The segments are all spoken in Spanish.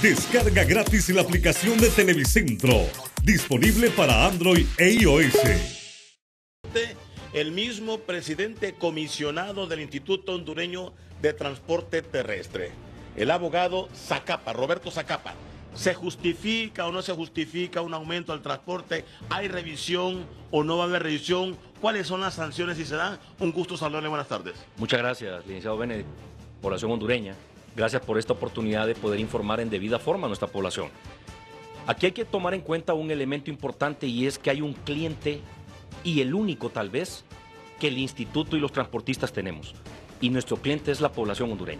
Descarga gratis la aplicación de Televicentro, disponible para Android e iOS. El mismo presidente comisionado del Instituto Hondureño de Transporte Terrestre, el abogado Zacapa, Roberto Zacapa. ¿Se justifica o no se justifica un aumento al transporte? ¿Hay revisión o no va a haber revisión? ¿Cuáles son las sanciones si se dan? Un gusto saludarle, buenas tardes. Muchas gracias, licenciado Benedict, población hondureña. Gracias por esta oportunidad de poder informar en debida forma a nuestra población. Aquí hay que tomar en cuenta un elemento importante y es que hay un cliente, y el único tal vez, que el instituto y los transportistas tenemos. Y nuestro cliente es la población hondureña.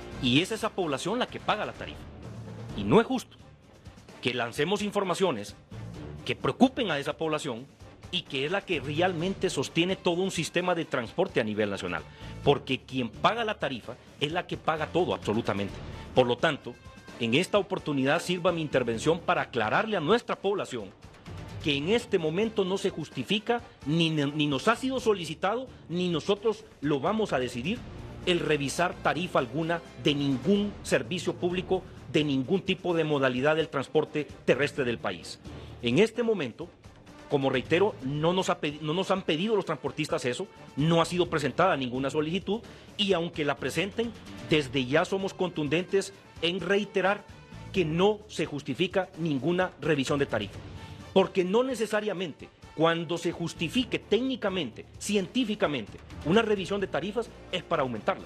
Y es esa población la que paga la tarifa. Y no es justo que lancemos informaciones que preocupen a esa población y que es la que realmente sostiene todo un sistema de transporte a nivel nacional. Porque quien paga la tarifa es la que paga todo, absolutamente. Por lo tanto, en esta oportunidad sirva mi intervención para aclararle a nuestra población que en este momento no se justifica, ni nos ha sido solicitado, ni nosotros lo vamos a decidir, el revisar tarifa alguna de ningún servicio público, de ningún tipo de modalidad del transporte terrestre del país. En este momento, como reitero, no nos han pedido los transportistas eso, no ha sido presentada ninguna solicitud y aunque la presenten, desde ya somos contundentes en reiterar que no se justifica ninguna revisión de tarifa. Porque no necesariamente cuando se justifique técnicamente, científicamente, una revisión de tarifas es para aumentarla.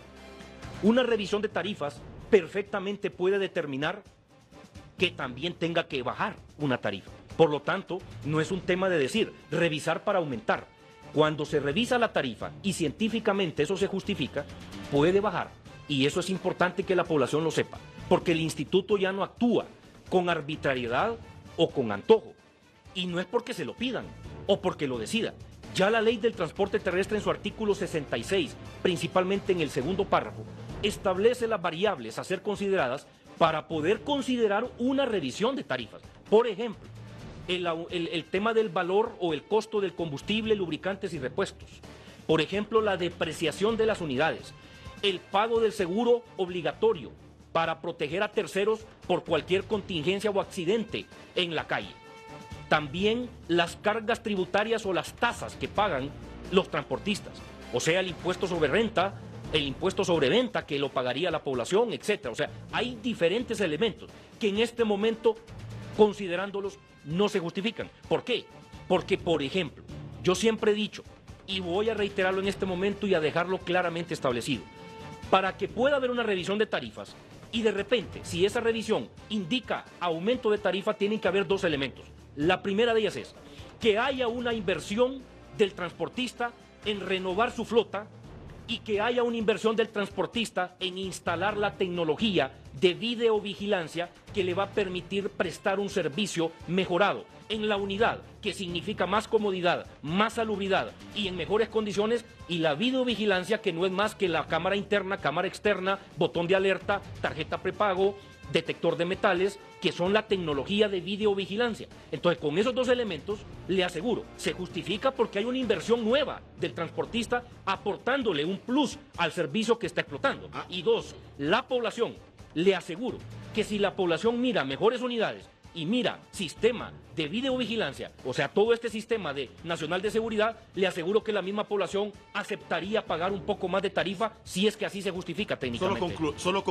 Una revisión de tarifas perfectamente puede determinar que también tenga que bajar una tarifa. Por lo tanto, no es un tema de decir revisar para aumentar. Cuando se revisa la tarifa y científicamente eso se justifica, puede bajar. Y eso es importante que la población lo sepa, porque el instituto ya no actúa con arbitrariedad o con antojo. Y no es porque se lo pidan o porque lo decida. Ya la ley del transporte terrestre en su artículo 66, principalmente en el segundo párrafo, establece las variables a ser consideradas para poder considerar una revisión de tarifas. Por ejemplo, el tema del valor o el costo del combustible, lubricantes y repuestos. Por ejemplo, la depreciación de las unidades. El pago del seguro obligatorio para proteger a terceros por cualquier contingencia o accidente en la calle. También las cargas tributarias o las tasas que pagan los transportistas, o sea, el impuesto sobre renta, el impuesto sobre venta que lo pagaría la población, etc. O sea, hay diferentes elementos que en este momento, considerándolos, no se justifican. ¿Por qué? Porque, por ejemplo, yo siempre he dicho, y voy a reiterarlo en este momento y a dejarlo claramente establecido, para que pueda haber una revisión de tarifas, y de repente, si esa revisión indica aumento de tarifa, tienen que haber dos elementos. La primera de ellas es que haya una inversión del transportista en renovar su flota y que haya una inversión del transportista en instalar la tecnología de videovigilancia que le va a permitir prestar un servicio mejorado en la unidad, que significa más comodidad, más salubridad y en mejores condiciones, y la videovigilancia que no es más que la cámara interna, cámara externa, botón de alerta, tarjeta prepago, detector de metales, que son la tecnología de videovigilancia. Entonces, con esos dos elementos, le aseguro, se justifica porque hay una inversión nueva del transportista aportándole un plus al servicio que está explotando. Y dos, la población, le aseguro que si la población mira mejores unidades y mira sistema de videovigilancia, o sea, todo este sistema nacional de seguridad, le aseguro que la misma población aceptaría pagar un poco más de tarifa si es que así se justifica técnicamente. Solo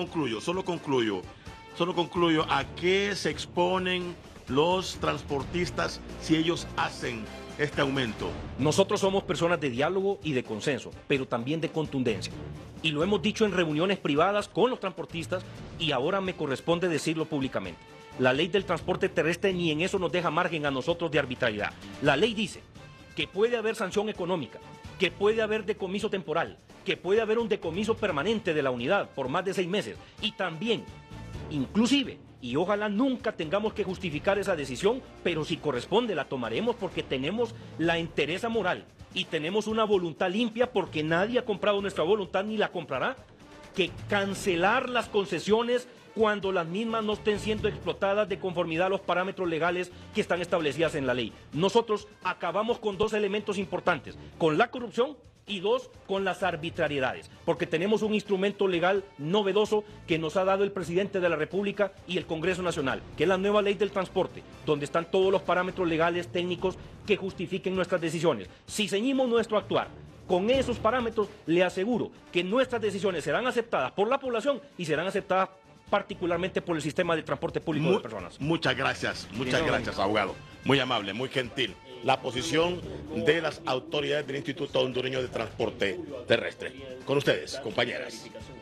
concluyo. ¿A qué se exponen los transportistas si ellos hacen este aumento? Nosotros somos personas de diálogo y de consenso, pero también de contundencia. Y lo hemos dicho en reuniones privadas con los transportistas y ahora me corresponde decirlo públicamente. La ley del transporte terrestre ni en eso nos deja margen a nosotros de arbitrariedad. La ley dice que puede haber sanción económica, que puede haber decomiso temporal, que puede haber un decomiso permanente de la unidad por más de 6 meses y también, inclusive, y ojalá nunca tengamos que justificar esa decisión, pero si corresponde la tomaremos porque tenemos la entereza moral y tenemos una voluntad limpia porque nadie ha comprado nuestra voluntad ni la comprará, que cancelar las concesiones cuando las mismas no estén siendo explotadas de conformidad a los parámetros legales que están establecidas en la ley. Nosotros acabamos con dos elementos importantes, con la corrupción Y dos, con las arbitrariedades, porque tenemos un instrumento legal novedoso que nos ha dado el presidente de la República y el Congreso Nacional, que es la nueva ley del transporte, donde están todos los parámetros legales, técnicos que justifiquen nuestras decisiones. Si ceñimos nuestro actuar con esos parámetros, le aseguro que nuestras decisiones serán aceptadas por la población y serán aceptadas particularmente por el sistema de transporte público de personas. Muchas gracias, abogado. Muy amable, muy gentil. La posición de las autoridades del Instituto Hondureño de Transporte Terrestre. Con ustedes, compañeras.